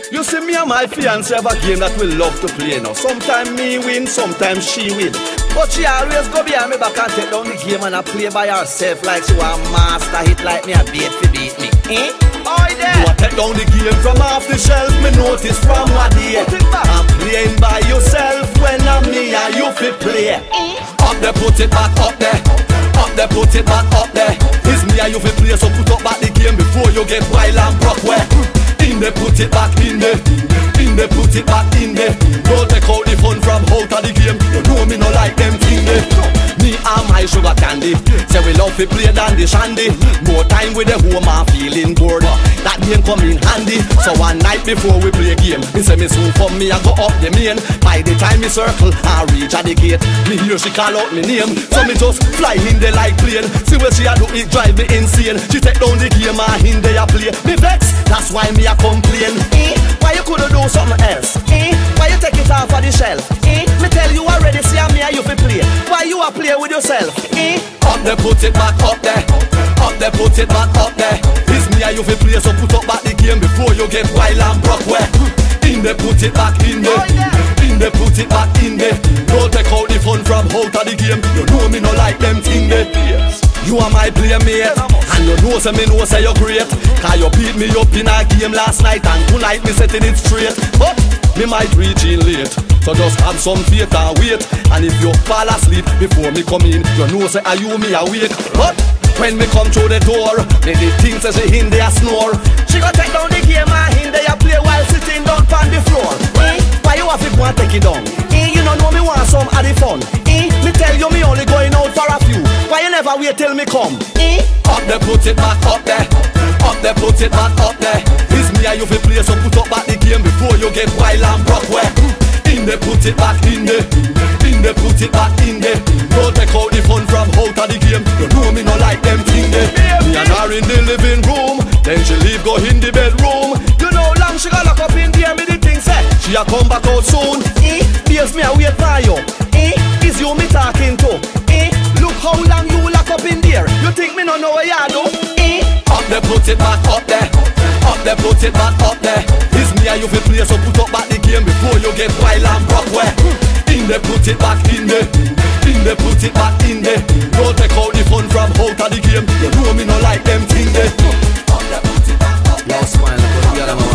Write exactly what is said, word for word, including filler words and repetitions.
You see me and my fiancé have a game that we love to play now. Sometimes me win, sometimes she win. But she always go behind me back and take down the game and I play by herself like she want master hit like me a bait for beat me. Eh? Oh yeah. You a take down the game from off the shelf, me notice from what day. I'm playing by yourself when I'm me and you fi play. Up there, put it back up there. Up there, put it back up there. It's me and you fi play, so put up back the game before you get wild and broke where. In there, put it back in there. In there, put it back in there. Don't take out the fun from out of the game. You know me no like them thing there. Me and my sugar candy say we love to play dandy shandy. More time with the home and feeling bored. That game come in handy. So one night before we play game, me say me soon come me and go up the main. By the time me circle and reach at the gate, me hear she call out me name. So me just fly in there like plane. See what she a do, it drive me insane. She take down the game and in there a play. Me vex, that's why me a complain. Eh? Why you coulda do something else? Eh? Why you take it off of the shelf? Eh? Me tell you already, see me and you fi play. Why you a play with yourself? Eh? Up there, put it back up there. Up there, put it back up there. It's me and you fi play, so put up back the game before you get wild and broke where. In there, put it back in there. In there, put it back in there. Don't take out the fun from out of the game. You know me no like them thing there. You are my playmate, and you know say me know say you're great. Cause you beat me up in a game last night, and tonight me setting it straight. But me might reach in late, so just have some faith and wait. And if you fall asleep before me come in, you know say are you me awake. But when me come through the door, me the things say she in there snore. She go take down the game and in there play while sitting down on the floor. Eh? Why you have to go and take it down? Eh? You don't know me want some of the fun. Eh? Me tell you me only going out for a few. Why you never wait till me come? Eh? Up there, put it back up there. Up there, put it back up there. It's me and you fi play, so put up back the game before you get wild and broke where. In there, put it back in there. In there, put it back in there. Don't take out the fun from out of the game. You know me no like them thing there. Me and her in the living room, then she leave go in the bedroom. You know long she got lock up in there, me the thing say she a come back out soon. Eh? Beers me a wait for you. Eh? Is you me talking to? Eh? Look how long you lock up in there. You think me no know what you do? Eh? Up there, put it back up there. Up there, put it back up there. It's me and you fi play, so put up back the game before you get wild and broke where. In there, put it back in there. In there, put it back in there. Don't take out the fun from out of the game. You know me no like them thing there. Up there, put it back up there. Yo, smile, put the other one.